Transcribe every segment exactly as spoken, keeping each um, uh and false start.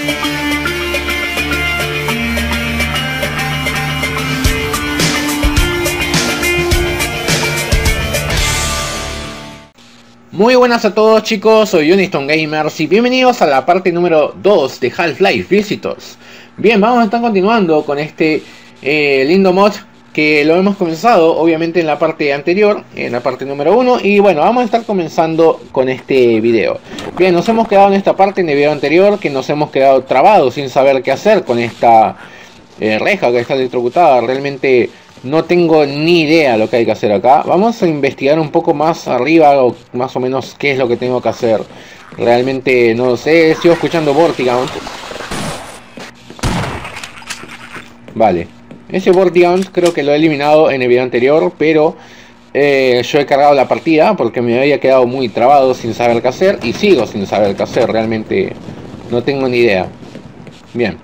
Muy buenas a todos chicos, soy Uniston Gamers y bienvenidos a la parte número dos de Half-Life Visitors. Bien, vamos a estar continuando con este eh, lindo mod que lo hemos comenzado obviamente en la parte anterior, en la parte número uno. Y bueno, vamos a estar comenzando con este video. Bien, nos hemos quedado en esta parte en el video anterior, que nos hemos quedado trabados sin saber qué hacer con esta eh, reja que está electrocutada. Realmente no tengo ni idea lo que hay que hacer acá. Vamos a investigar un poco más arriba, o más o menos qué es lo que tengo que hacer. Realmente no lo sé, sigo escuchando Vortigaunt. Vale, ese Vortigaunt creo que lo he eliminado en el video anterior, pero eh, yo he cargado la partida porque me había quedado muy trabado sin saber qué hacer. Y sigo sin saber qué hacer, realmente no tengo ni idea. Bien.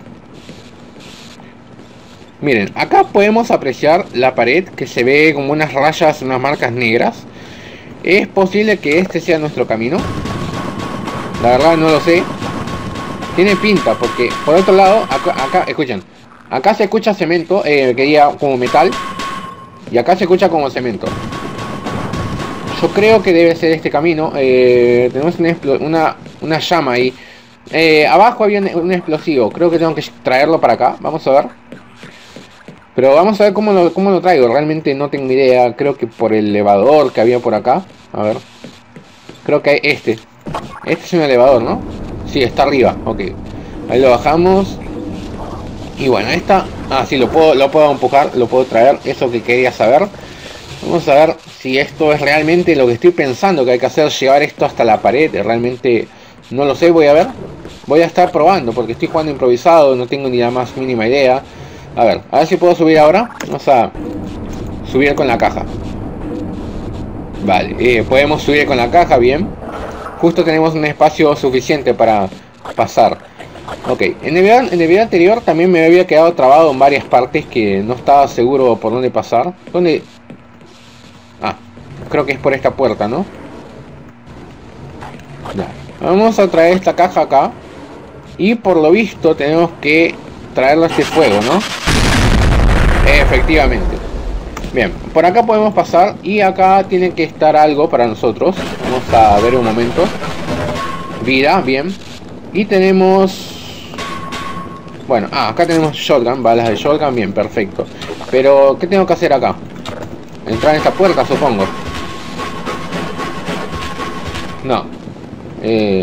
Miren, acá podemos apreciar la pared que se ve como unas rayas, unas marcas negras. Es posible que este sea nuestro camino. La verdad no lo sé. Tiene pinta porque por otro lado, acá, acá escuchen. Acá se escucha cemento, eh, quería como metal. Y acá se escucha como cemento. Yo creo que debe ser este camino. eh, Tenemos una, una, una llama ahí. eh, Abajo había un, un explosivo. Creo que tengo que traerlo para acá. Vamos a ver. Pero vamos a ver cómo lo, cómo lo traigo. Realmente no tengo idea. Creo que por el elevador que había por acá. A ver. Creo que hay este. Este es un elevador, ¿no? Sí, está arriba. Ok. Ahí lo bajamos. Y bueno, esta... Ah, sí, lo puedo, lo puedo empujar. Lo puedo traer. Eso que quería saber. Vamos a ver si esto es realmente lo que estoy pensando que hay que hacer. Llevar esto hasta la pared. Realmente no lo sé. Voy a ver. Voy a estar probando porque estoy jugando improvisado. No tengo ni la más mínima idea. A ver, a ver si puedo subir ahora. Vamos a subir con la caja. Vale, eh, podemos subir con la caja, bien. Justo tenemos un espacio suficiente para pasar. Ok, en el, video, en el video anterior también me había quedado trabado en varias partes que no estaba seguro por dónde pasar. ¿Dónde? Ah, creo que es por esta puerta, ¿no? Ya. Vamos a traer esta caja acá. Y por lo visto tenemos que traerlo a este fuego, ¿no? Efectivamente. Bien, por acá podemos pasar. Y acá tiene que estar algo para nosotros. Vamos a ver un momento. Vida, bien. Y tenemos... Bueno, ah, acá tenemos shotgun, balas de shotgun, bien, perfecto. Pero, ¿qué tengo que hacer acá? Entrar en esta puerta, supongo. No. Eh...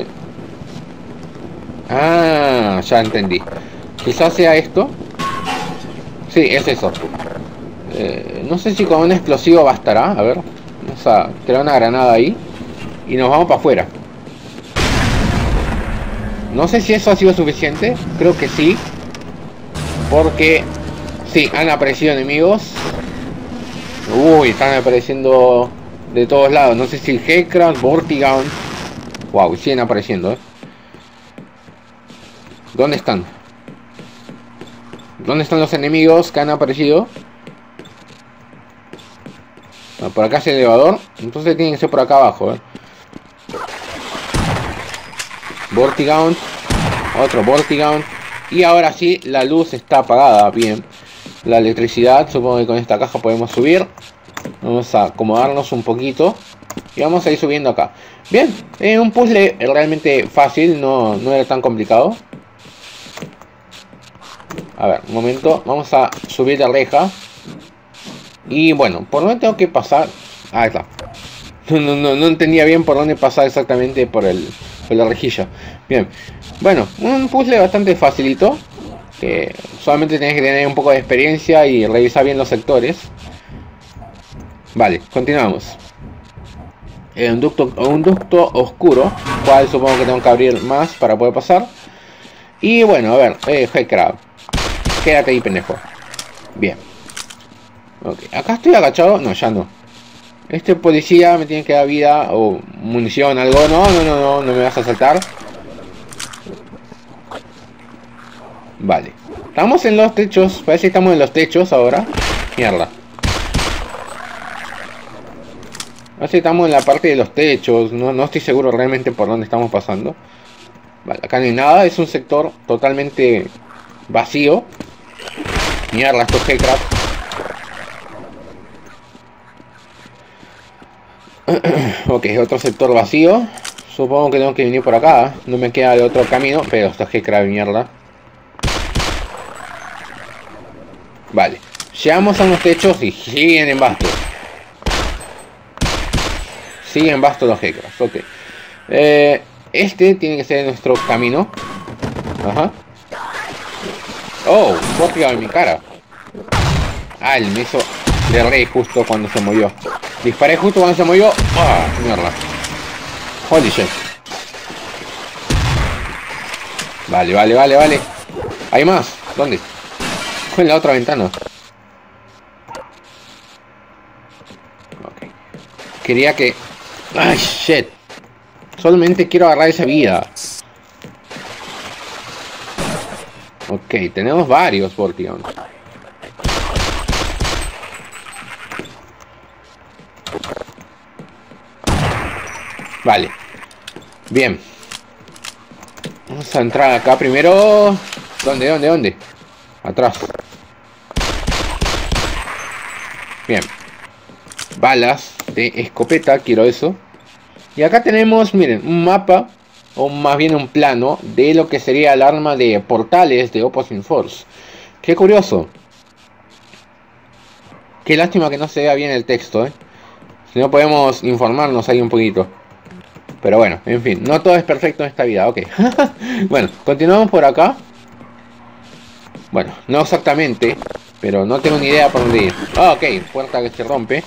Ah, ya entendí. Quizás sea esto. Sí, es eso. Eh, no sé si con un explosivo bastará. A ver. Vamos a tirar una granada ahí. Y nos vamos para afuera. No sé si eso ha sido suficiente. Creo que sí. Porque... Sí, han aparecido enemigos. Uy, están apareciendo de todos lados. No sé si Hellcraft, Vortigaunt. Wow, siguen apareciendo, eh. ¿Dónde están? ¿Dónde están los enemigos que han aparecido? Ah, por acá es el elevador. Entonces tienen que ser por acá abajo, ¿eh? Vortigaunt. Otro Vortigaunt. Y ahora sí, la luz está apagada. Bien. La electricidad. Supongo que con esta caja podemos subir. Vamos a acomodarnos un poquito. Y vamos a ir subiendo acá. Bien. Eh, un puzzle realmente fácil. No, no era tan complicado. A ver, un momento. Vamos a subir la reja. Y bueno, ¿por dónde tengo que pasar? Ah, está. No, no, no entendía bien por dónde pasar exactamente por, el, por la rejilla. Bien. Bueno, un puzzle bastante facilito. Que solamente tienes que tener un poco de experiencia y revisar bien los sectores. Vale, continuamos. Eh, un, ducto, un ducto oscuro. Cual supongo que tengo que abrir más para poder pasar. Y bueno, a ver. Eh, Hellcraft. Quédate ahí, pendejo. Bien. Ok, acá estoy agachado. No, ya no. Este policía me tiene que dar vida o munición, algo. No, no, no, no, no me vas a saltar. Vale. Estamos en los techos. Parece que estamos en los techos ahora. Mierda. Parece que estamos en la parte de los techos. No, no estoy seguro realmente por dónde estamos pasando. Vale, acá no hay nada, es un sector totalmente vacío. Mierda, estos G-Crab. Ok, otro sector vacío. Supongo que tengo que venir por acá. No me queda de otro camino, pero estos G-Crab de mierda. Vale, llegamos a unos techos y siguen en vasto. Siguen vasto los G-Crabs, ok. Eh, este tiene que ser nuestro camino. Ajá. Oh, Vortigaun en mi cara. Ah, el me hizo de rey justo cuando se movió. Disparé justo cuando se movió. Ah, mierda. Holy shit. Vale, vale, vale, vale. Hay más. ¿Dónde? Fue en la otra ventana. Ok. Quería que... Ay, shit. Solamente quiero agarrar esa vida. Ok, tenemos varios Vortigaun. Vale. Bien. Vamos a entrar acá primero. ¿Dónde, dónde, dónde? Atrás. Bien. Balas de escopeta, quiero eso. Y acá tenemos, miren, un mapa, o más bien un plano, de lo que sería el arma de portales de Opposing Force. Qué curioso. Qué lástima que no se vea bien el texto, ¿eh? Si no podemos informarnos ahí un poquito. Pero bueno, en fin, no todo es perfecto en esta vida, ok. Bueno, continuamos por acá. Bueno, no exactamente, pero no tengo ni idea por dónde ir. Ah, ok, puerta que se rompe.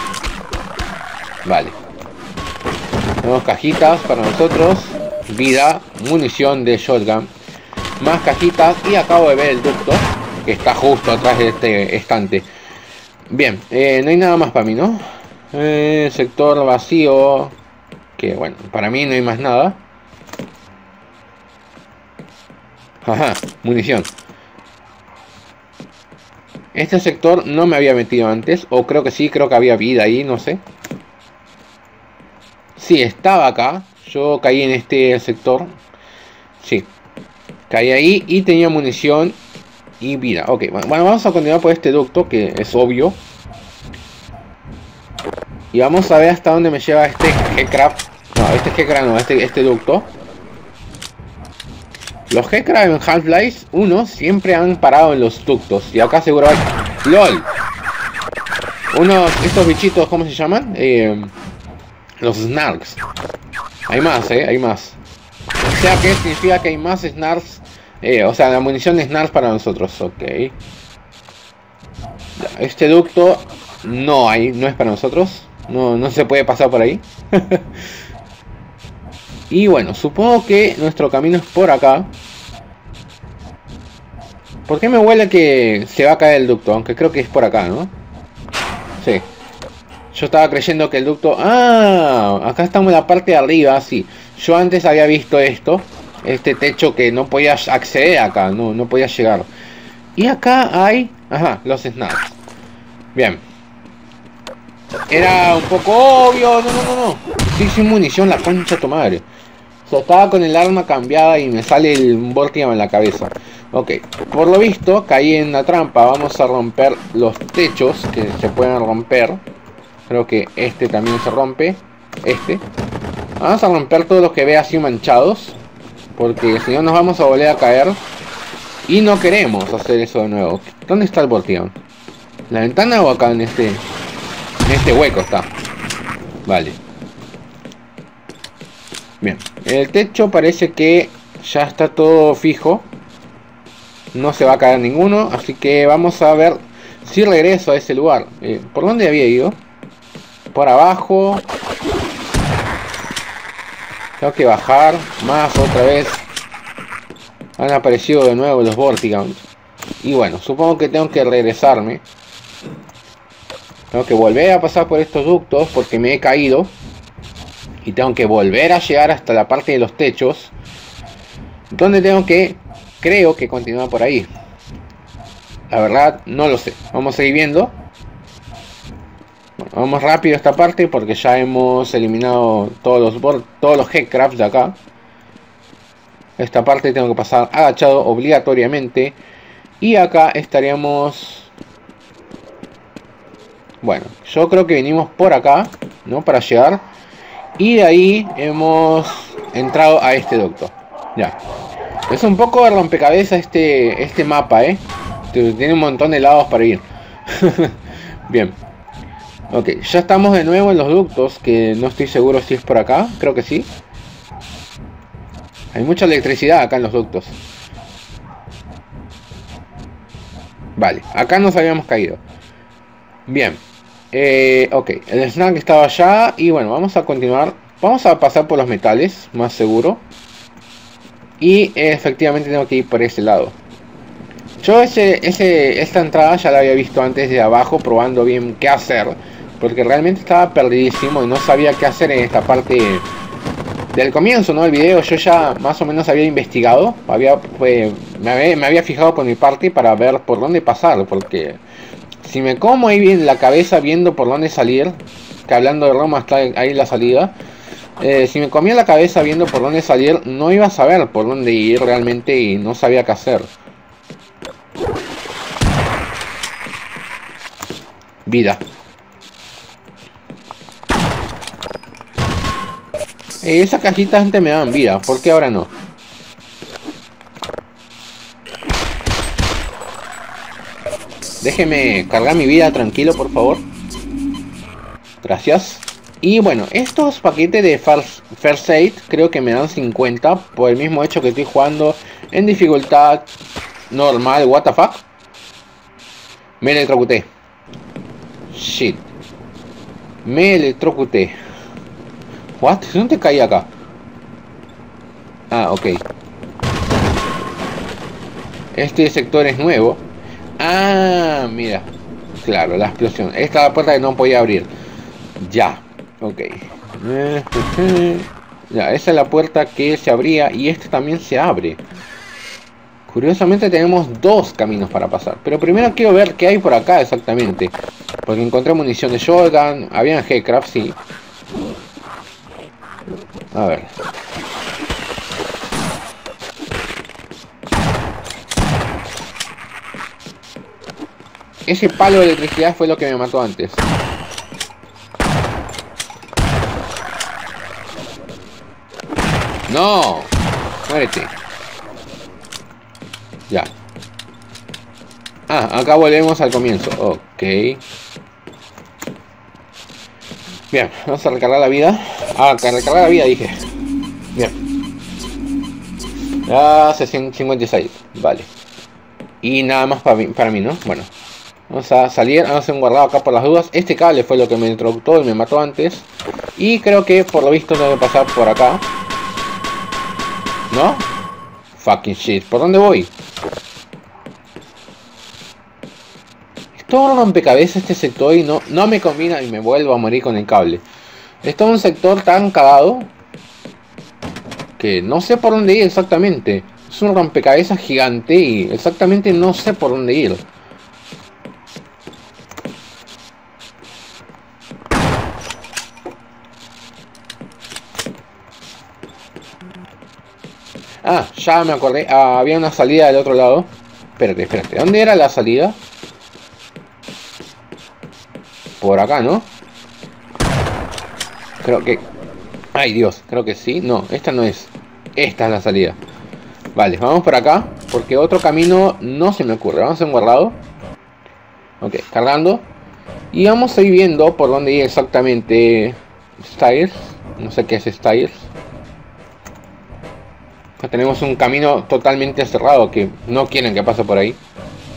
Vale. Tenemos cajitas para nosotros. Vida, munición de shotgun. Más cajitas y acabo de ver el ducto que está justo atrás de este estante. Bien, eh, no hay nada más para mí, ¿no? Eh, sector vacío. Que bueno, para mí no hay más nada. Ajá, munición. Este sector no me había metido antes. O creo que sí, creo que había vida ahí, no sé. Sí, estaba acá. Yo caí en este sector. Sí. Caí ahí y tenía munición y vida. Ok, bueno, vamos a continuar por este ducto que es obvio. Y vamos a ver hasta dónde me lleva este G-Crab. No, este G-Crab no, este, este ducto. Los G-Crab en Half-Life uno siempre han parado en los ductos. Y acá seguro hay... ¡LOL! Unos... Estos bichitos, ¿cómo se llaman? Eh, los Snarks. Hay más, eh, hay más. O sea que significa que hay más Snarks. Eh, o sea, la munición de Snarks para nosotros. Ok. Este ducto no hay, no es para nosotros. No, no se puede pasar por ahí. Y bueno, supongo que nuestro camino es por acá. ¿Por qué me huele que se va a caer el ducto? Aunque creo que es por acá, ¿no? Sí. Yo estaba creyendo que el ducto... ¡Ah! Acá estamos en la parte de arriba, sí. Yo antes había visto esto. Este techo que no podías acceder acá. No, no podías llegar. Y acá hay... Ajá, los snacks. Bien. Era un poco obvio. No, no, no, no. Estoy sin munición, la concha de tu madre. O sea, estaba con el arma cambiada y me sale el Vortigaun en la cabeza. Ok, por lo visto caí en la trampa. Vamos a romper los techos que se pueden romper. Creo que este también se rompe. Este. Vamos a romper todos los que vea así manchados. Porque si no nos vamos a volver a caer. Y no queremos hacer eso de nuevo. ¿Dónde está el Vortigaun? ¿La ventana o acá en este... En este hueco está? Vale. Bien. El techo parece que ya está todo fijo. No se va a caer ninguno. Así que vamos a ver si regreso a ese lugar. Eh, ¿Por dónde había ido? Por abajo. Tengo que bajar más otra vez. Han aparecido de nuevo los Vortigaun. Y bueno, supongo que tengo que regresarme. Tengo que volver a pasar por estos ductos porque me he caído. Y tengo que volver a llegar hasta la parte de los techos. Donde tengo que... Creo que continuar por ahí. La verdad, no lo sé. Vamos a seguir viendo. Bueno, vamos rápido a esta parte porque ya hemos eliminado todos los todos los G-Crabs de acá. Esta parte tengo que pasar agachado obligatoriamente. Y acá estaríamos... Bueno, yo creo que venimos por acá, ¿no? Para llegar. Y de ahí hemos entrado a este ducto. Ya. Es un poco de rompecabezas este, este mapa, ¿eh? Tiene un montón de lados para ir. Bien. Ok, ya estamos de nuevo en los ductos, que no estoy seguro si es por acá. Creo que sí. Hay mucha electricidad acá en los ductos. Vale, acá nos habíamos caído. Bien. Eh, ok, el snack estaba allá. Y bueno, vamos a continuar. Vamos a pasar por los metales, más seguro. Y eh, efectivamente tengo que ir por ese lado. Yo ese, ese, esta entrada ya la había visto antes de abajo, probando bien qué hacer. Porque realmente estaba perdidísimo y no sabía qué hacer en esta parte del comienzo, ¿no? Del video. Yo ya más o menos había investigado. Había, pues, me, había, me había fijado por mi parte para ver por dónde pasar. Porque si me como ahí bien la cabeza viendo por dónde salir, que hablando de Roma está ahí la salida. Eh, si me comía la cabeza viendo por dónde salir, no iba a saber por dónde ir realmente y no sabía qué hacer. Vida. Eh, esas cajitas antes me daban vida, ¿por qué ahora no? Déjeme cargar mi vida tranquilo, por favor. Gracias. Y bueno, estos paquetes de First Aid creo que me dan cincuenta por el mismo hecho que estoy jugando en dificultad normal. What the fuck. Me electrocuté. Shit. Me electrocuté. What? ¿Dónde caí acá? Ah, ok. Este sector es nuevo. Ah, mira. Claro, la explosión. Esta es la puerta que no podía abrir. Ya. Ok. Ya, esa es la puerta que se abría y este también se abre. Curiosamente tenemos dos caminos para pasar. Pero primero quiero ver qué hay por acá exactamente. Porque encontré munición de shotgun. Había G-Craft, sí. A ver. Ese palo de electricidad fue lo que me mató antes. ¡No! Muérete. Ya. Ah, acá volvemos al comienzo. Ok. Bien, vamos a recargar la vida. Ah, recargar la vida dije. Bien. Ah, cincuenta y seis. Vale. Y nada más para mí, para mí, ¿no? Bueno. Vamos a salir, vamos a hacer un guardado acá por las dudas. Este cable fue lo que me introductó y me mató antes. Y creo que por lo visto tengo que pasar por acá. ¿No? Fucking shit. ¿Por dónde voy? Es todo un rompecabezas este sector y no, no me combina y me vuelvo a morir con el cable. Es todo un sector tan cagado que no sé por dónde ir exactamente. Es un rompecabezas gigante y exactamente no sé por dónde ir. Ah, ya me acordé. Ah, había una salida del otro lado. Espérate, espérate. ¿Dónde era la salida? Por acá, ¿no? Creo que... Ay, Dios. Creo que sí. No, esta no es. Esta es la salida. Vale, vamos por acá. Porque otro camino no se me ocurre. Vamos a hacer un guardado. Ok, cargando. Y vamos a ir viendo por dónde ir exactamente. Styles. No sé qué es Styles. Tenemos un camino totalmente cerrado que no quieren que pase por ahí.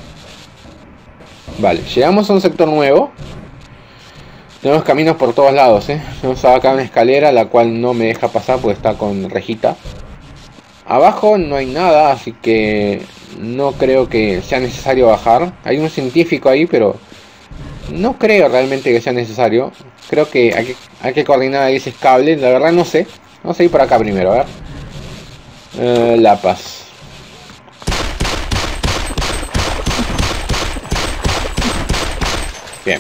Vale, llegamos a un sector nuevo. Tenemos caminos por todos lados, ¿eh? Tenemos acá una escalera la cual no me deja pasar porque está con rejita. Abajo no hay nada, así que no creo que sea necesario bajar. Hay un científico ahí, pero no creo realmente que sea necesario. Creo que hay que, hay que coordinar ahí ese cable. La verdad no sé. Vamos a ir por acá primero, a ver. Uh, La Paz. Bien.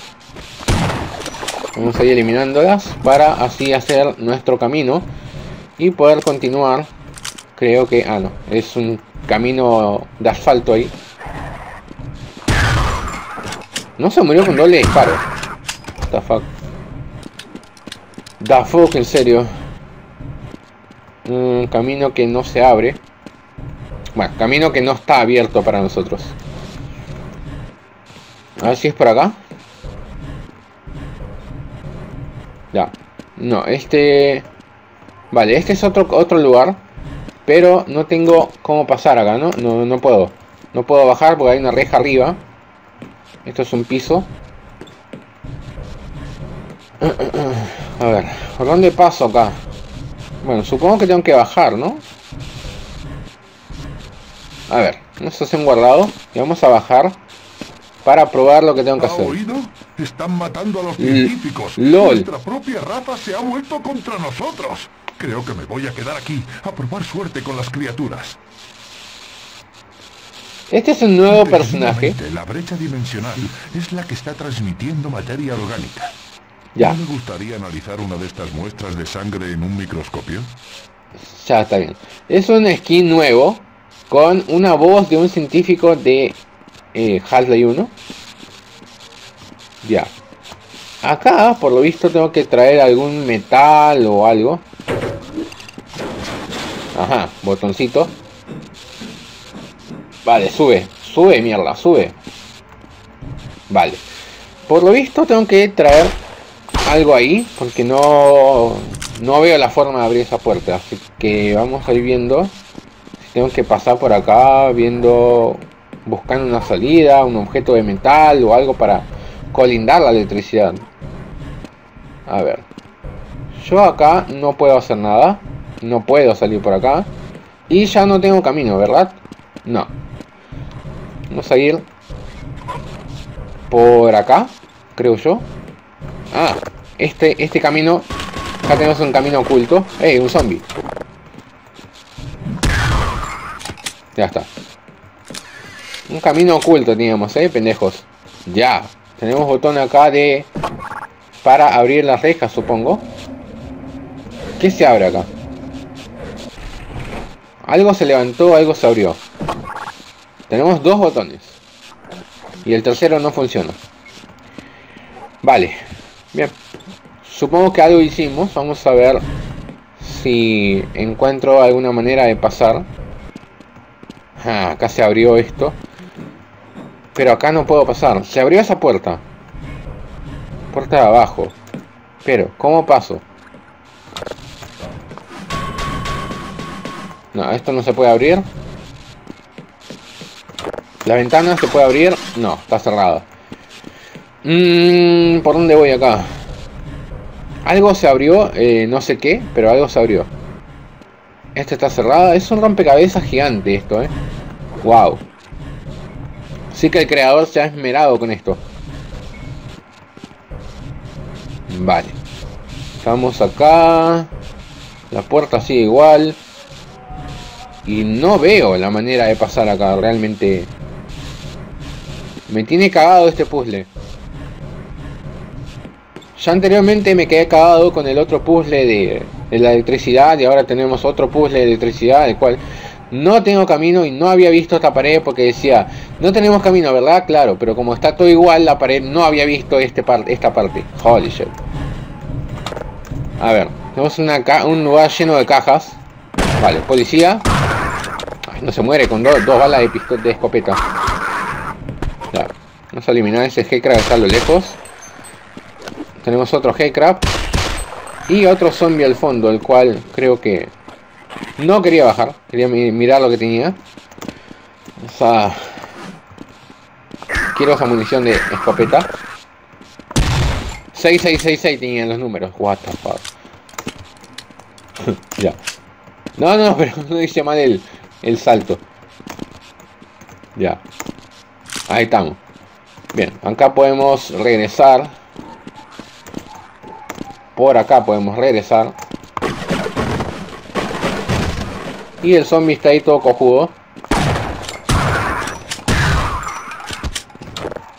Vamos a ir eliminándolas para así hacer nuestro camino. y poder continuar. Creo que... ah, no, es un camino de asfalto ahí. No se murió con doble disparo. What the fuck. The fuck, en serio. Un camino que no se abre. Bueno, camino que no está abierto para nosotros. A ver si es por acá. Ya. No, este... vale, este es otro, otro lugar. Pero no tengo cómo pasar acá, ¿no? No, no puedo. No puedo bajar porque hay una reja arriba. Esto es un piso. A ver, ¿por dónde paso acá? Bueno, supongo que tengo que bajar, ¿no? A ver, nos hacen guardado. Y vamos a bajar para probar lo que tengo que hacer. ¿Ha oído? Están matando a los científicos. LOL. Nuestra propia raza se ha vuelto contra nosotros. Creo que me voy a quedar aquí a probar suerte con las criaturas. Este es un nuevo personaje. La brecha dimensional es la que está transmitiendo materia orgánica. Ya. ¿No me gustaría analizar una de estas muestras de sangre en un microscopio? Ya está bien. Es un skin nuevo con una voz de un científico de eh, Half-Life uno. Ya. Acá, por lo visto, tengo que traer algún metal o algo. Ajá, botoncito. Vale, sube, sube, mierda, sube. Vale. Por lo visto tengo que traer algo ahí, porque no, no veo la forma de abrir esa puerta. Así que vamos a ir viendo si tengo que pasar por acá, viendo, buscando una salida, un objeto de metal o algo para colindar la electricidad. A ver. Yo acá no puedo hacer nada. No puedo salir por acá. Y ya no tengo camino, ¿verdad? No. Vamos a ir por acá, creo yo. Ah, este, este camino. Acá tenemos un camino oculto. ¡Ey, un zombie! Ya está. Un camino oculto teníamos, eh, pendejos. Ya. Tenemos botón acá de... para abrir las rejas, supongo. ¿Qué se abre acá? Algo se levantó, algo se abrió. Tenemos dos botones. Y el tercero no funciona. Vale. Bien. Supongo que algo hicimos. Vamos a ver si encuentro alguna manera de pasar. Ah, acá se abrió esto. Pero acá no puedo pasar. Se abrió esa puerta. Puerta de abajo. Pero, ¿cómo paso? No, esto no se puede abrir. La ventana se puede abrir. No, está cerrada. Mm, ¿por dónde voy acá? Algo se abrió, eh, no sé qué, pero algo se abrió. Esta está cerrada. Es un rompecabezas gigante esto, eh. Wow. Sí que el creador se ha esmerado con esto. Vale. Estamos acá. La puerta sigue igual. Y no veo la manera de pasar acá. Realmente me tiene cagado este puzzle. Ya anteriormente me quedé cagado con el otro puzzle de, de la electricidad. Y ahora tenemos otro puzzle de electricidad, el cual no tengo camino y no había visto esta pared porque decía, no tenemos camino, ¿verdad? Claro, pero como está todo igual, la pared no había visto este par esta parte. Holy shit. A ver, tenemos una un lugar lleno de cajas. Vale, policía. Ay, no se muere con do dos balas de pistola de escopeta. Ya. Vamos a eliminar ese G-Crab que está a lo lejos. Tenemos otro G-Crab. Y otro zombie al fondo, el cual creo que no quería bajar. Quería mi mirar lo que tenía. O sea, quiero esa munición de escopeta. seis seis seis seis tenían los números. What the fuck. Ya. No, no, pero no dice mal el, el salto. Ya. Ahí estamos. Bien, acá podemos regresar. Por acá podemos regresar. Y el zombie está ahí todo cojudo.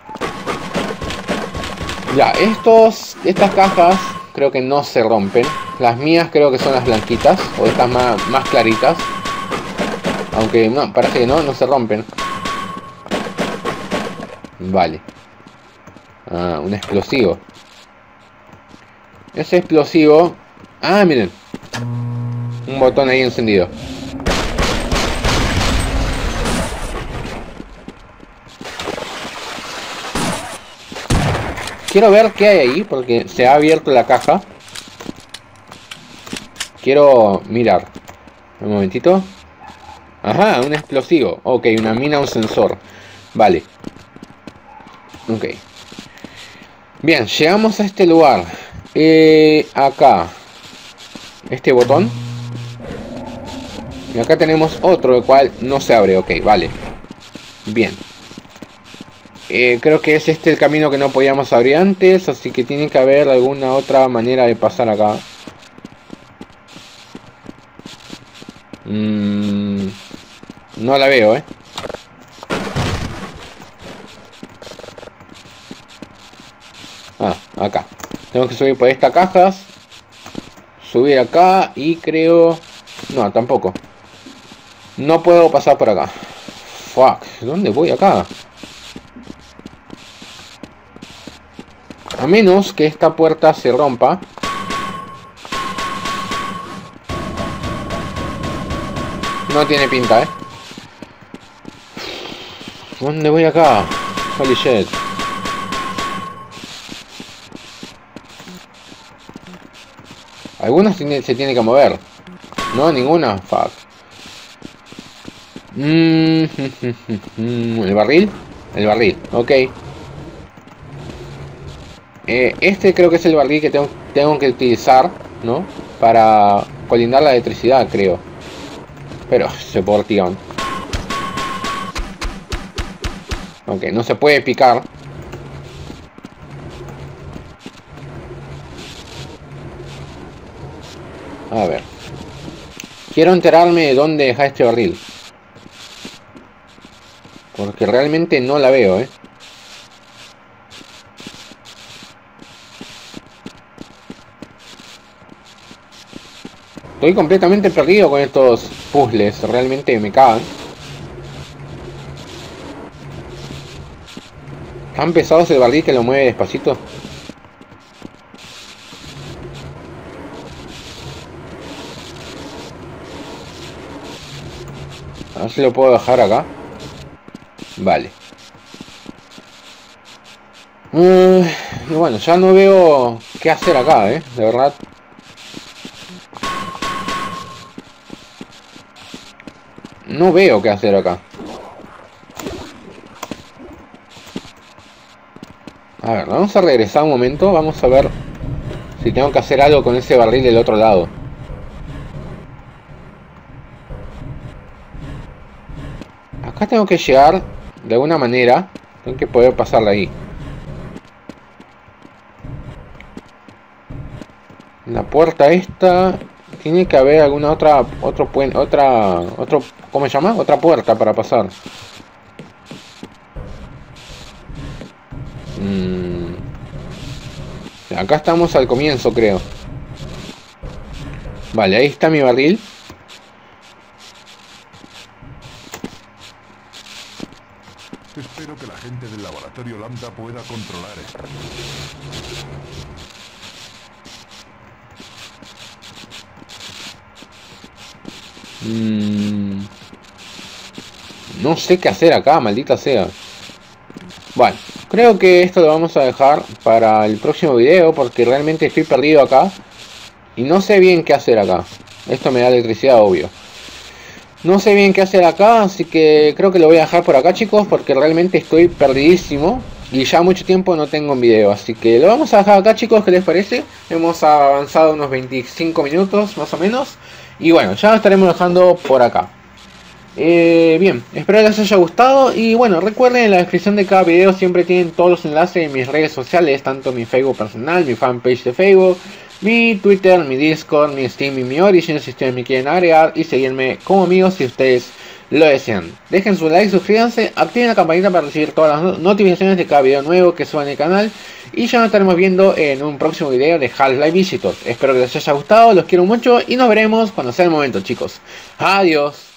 Ya, estos, estas cajas creo que no se rompen. Las mías creo que son las blanquitas. O estas más, más claritas. Aunque no, parece que no, no se rompen. Vale. Ah, un explosivo. Ese explosivo... Ah, miren. Un botón ahí encendido. Quiero ver qué hay ahí, porque se ha abierto la caja. Quiero mirar. Un momentito. Ajá, un explosivo. Ok, una mina, un sensor. Vale. Ok. Bien, llegamos a este lugar. Eh, acá. Este botón. Y acá tenemos otro, el cual no se abre. Ok, vale. Bien. Eh, creo que es este el camino que no podíamos abrir antes. Así que tiene que haber alguna otra manera de pasar acá. Mm, no la veo, eh. Ah, acá. Tengo que subir por estas cajas. Subir acá y creo... No, tampoco. No puedo pasar por acá. Fuck, ¿dónde voy acá? A menos que esta puerta se rompa. No tiene pinta, ¿eh? ¿Dónde voy acá? Holy shit. Algunas tiene, se tiene que mover. No, ninguna. Fuck. Mm, ¿El barril? El barril, ok. Eh, este creo que es el barril que tengo, tengo que utilizar, ¿no? Para colindar la electricidad, creo. Pero se portión. Ok, no se puede picar. A ver. Quiero enterarme de dónde deja este barril. Porque realmente no la veo, ¿eh? Estoy completamente perdido con estos puzzles. Realmente me cagan. ¿Han pesado el barril que lo mueve despacito? A ver si lo puedo dejar acá. Vale. Uh, y bueno, ya no veo qué hacer acá, eh. De verdad. No veo qué hacer acá. A ver, vamos a regresar un momento. Vamos a ver si tengo que hacer algo con ese barril del otro lado. Acá tengo que llegar de alguna manera. Tengo que poder pasarla ahí. La puerta esta... Tiene que haber alguna otra... Otro puente... Otra... Otro... ¿Cómo se llama? Otra puerta para pasar. Mm. Acá estamos al comienzo, creo. Vale, ahí está mi barril. Espero que la gente del laboratorio Lambda pueda controlar esto. Mm. No sé qué hacer acá, maldita sea. Bueno, creo que esto lo vamos a dejar para el próximo video, porque realmente estoy perdido acá y no sé bien qué hacer acá. Esto me da electricidad, obvio. No sé bien qué hacer acá, así que creo que lo voy a dejar por acá, chicos, porque realmente estoy perdidísimo y ya mucho tiempo no tengo un video. Así que lo vamos a dejar acá, chicos, ¿qué les parece? Hemos avanzado unos veinticinco minutos más o menos. Y bueno, ya lo estaremos dejando por acá. Eh, bien, espero que les haya gustado. Y bueno, recuerden, en la descripción de cada video siempre tienen todos los enlaces de mis redes sociales. Tanto mi Facebook personal, mi fanpage de Facebook, mi Twitter, mi Discord, mi Steam y mi Origin, si ustedes me quieren agregar y seguirme como amigos si ustedes lo desean. Dejen su like, suscríbanse, activen la campanita para recibir todas las notificaciones de cada video nuevo que suba en el canal. Y ya nos estaremos viendo en un próximo video de Half-Life Visitor. Espero que les haya gustado, los quiero mucho y nos veremos cuando sea el momento, chicos. Adiós.